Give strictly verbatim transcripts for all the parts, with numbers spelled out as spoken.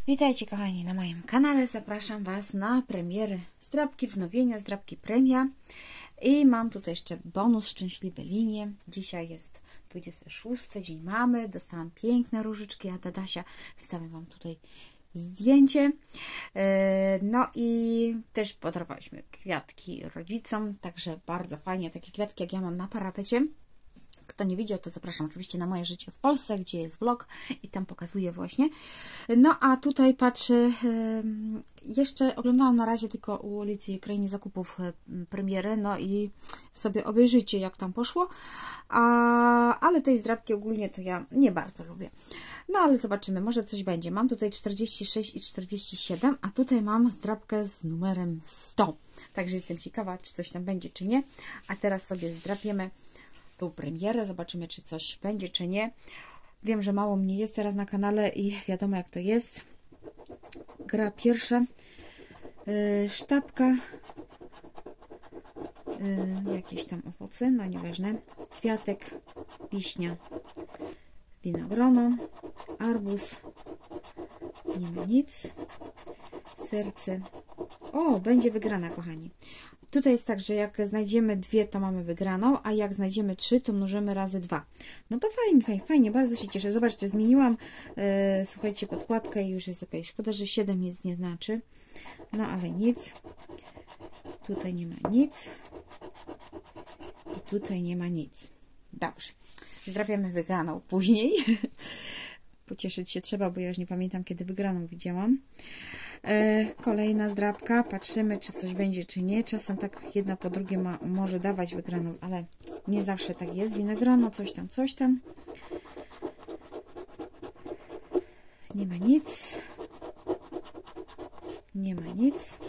Witajcie kochani na moim kanale, zapraszam Was na premiery zdrabki, wznowienia, zdrabki premia i mam tutaj jeszcze bonus szczęśliwe linie. Dzisiaj jest dwudziesty szósty dzień mamy, dostałam piękne różyczki, a Dadasia wstawię Wam tutaj zdjęcie. No i też podarowaliśmy kwiatki rodzicom, także bardzo fajnie, takie kwiatki jak ja mam na parapecie. Kto nie widział, to zapraszam oczywiście na moje życie w Polsce, gdzie jest vlog i tam pokazuję właśnie. No a tutaj patrzę, jeszcze oglądałam na razie tylko u Alicji Krainie Zakupów premierę, no i sobie obejrzyjcie jak tam poszło, a, ale tej zdrabki ogólnie to ja nie bardzo lubię. No ale zobaczymy, może coś będzie. Mam tutaj czterdzieści sześć i czterdzieści siedem, a tutaj mam zdrabkę z numerem sto. Także jestem ciekawa, czy coś tam będzie, czy nie. A teraz sobie zdrapiemy tą premierę, zobaczymy, czy coś będzie, czy nie. Wiem, że mało mnie jest teraz na kanale i wiadomo jak to jest. Gra pierwsza, yy, sztabka, yy, jakieś tam owoce, no nieważne, kwiatek, wiśnia, winogrono, arbuz, nie ma nic, serce. O, będzie wygrana, kochani. Tutaj jest tak, że jak znajdziemy dwie, to mamy wygraną, a jak znajdziemy trzy, to mnożymy razy dwa. No to fajnie, fajnie, fajnie, bardzo się cieszę. Zobaczcie, zmieniłam, yy, słuchajcie, podkładkę i już jest ok. Szkoda, że siedem nic nie znaczy. No ale nic. Tutaj nie ma nic. I tutaj nie ma nic. Dobrze. Zdrapiamy wygraną później. Pocieszyć się trzeba, bo ja już nie pamiętam, kiedy wygraną widziałam. E, kolejna zdrabka. Patrzymy, czy coś będzie, czy nie. Czasem tak jedna po drugie ma, może dawać wygraną, ale nie zawsze tak jest. Winogrono, coś tam, coś tam. Nie ma nic. Nie ma nic.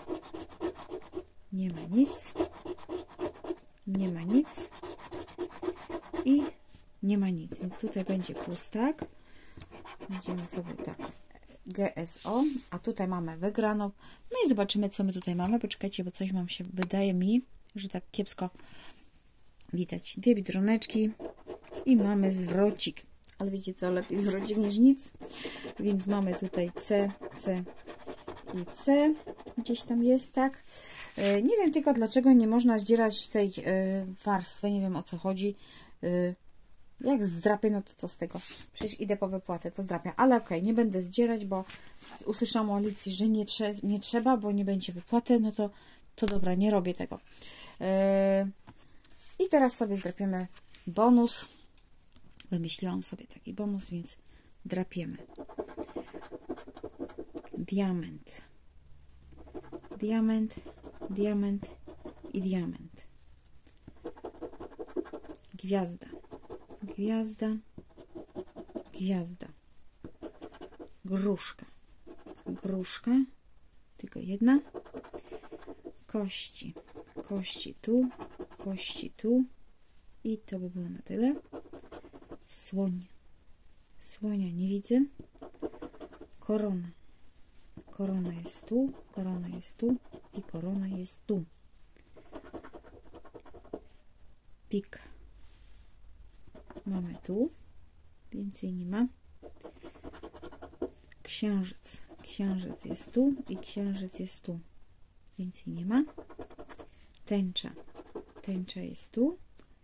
Nie ma nic. Nie ma nic. I nie ma nic. Więc tutaj będzie pustak. Będziemy sobie tak G S O, a tutaj mamy wygraną. No i zobaczymy, co my tutaj mamy. Poczekajcie, bo coś mam się, wydaje mi, że tak kiepsko widać. Dwie bidroneczki i mamy zwrocik. Ale wiecie co, lepiej zwrocik niż nic. Więc mamy tutaj C, C i C. Gdzieś tam jest, tak. Nie wiem tylko, dlaczego nie można zdzierać tej warstwy. Nie wiem, o co chodzi. Jak zdrapię, no to co z tego? Przecież idę po wypłatę, to zdrapię. Ale okej, okay, nie będę zdzierać, bo usłyszałam o Alicji, że nie, trze nie trzeba, bo nie będzie wypłaty. No to, to dobra, nie robię tego. Yy... I teraz sobie zdrapiemy bonus. Wymyśliłam sobie taki bonus, więc drapiemy. Diament. Diament, diament i diament. Gwiazda. Gwiazda, gwiazda, gruszka, gruszka, tylko jedna, kości, kości tu, kości tu i to by było na tyle. Słoń, słonia nie widzę, korona, korona jest tu, korona jest tu i korona jest tu, pik. Mamy tu, więcej nie ma. Księżyc, księżyc jest tu i księżyc jest tu, więcej nie ma. Tęcza, tęcza jest tu.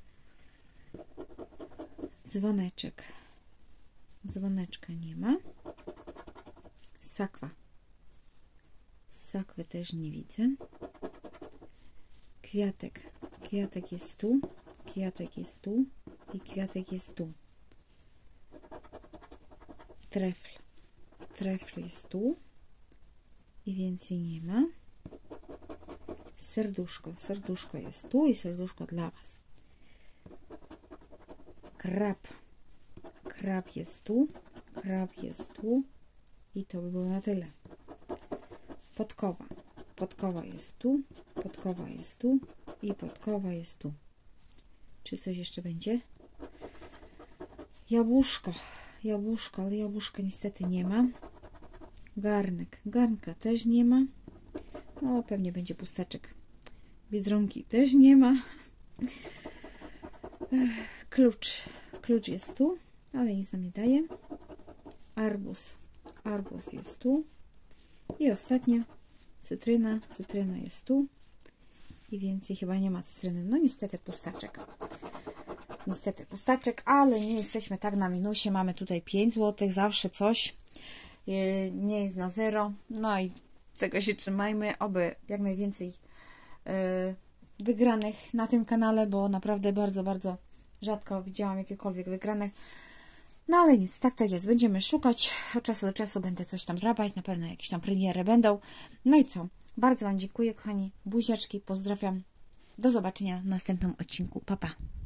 Dzwoneczek, dzwoneczka nie ma. Sakwa, sakwy też nie widzę. Kwiatek, kwiatek jest tu, kwiatek jest tu. I kwiatek jest tu. Trefl. Trefl jest tu. I więcej nie ma. Serduszko. Serduszko jest tu i serduszko dla Was. Krab. Krab jest tu. Krab jest tu. I to by było na tyle. Podkowa. Podkowa jest tu. Podkowa jest tu. I podkowa jest tu. Czy coś jeszcze będzie? Jabłuszko, jabłuszko, ale jabłuszka niestety nie ma. Garnek, garnka też nie ma. No, pewnie będzie pustaczek. Biedronki też nie ma. Klucz, klucz jest tu, ale nic nam nie daje. Arbuz, Arbuz jest tu. I ostatnie cytryna. Cytryna jest tu. I więcej chyba nie ma cytryny. No niestety pustaczek. Niestety pustaczek, ale nie jesteśmy tak na minusie. Mamy tutaj pięć złotych. Zawsze coś. Nie jest na zero. No i tego się trzymajmy. Oby jak najwięcej wygranych na tym kanale, bo naprawdę bardzo, bardzo rzadko widziałam jakiekolwiek wygranych. No ale nic, tak to jest. Będziemy szukać. Od czasu do czasu będę coś tam drapać. Na pewno jakieś tam premiery będą. No i co? Bardzo Wam dziękuję, kochani. Buziaczki, pozdrawiam. Do zobaczenia w następnym odcinku. Pa, pa.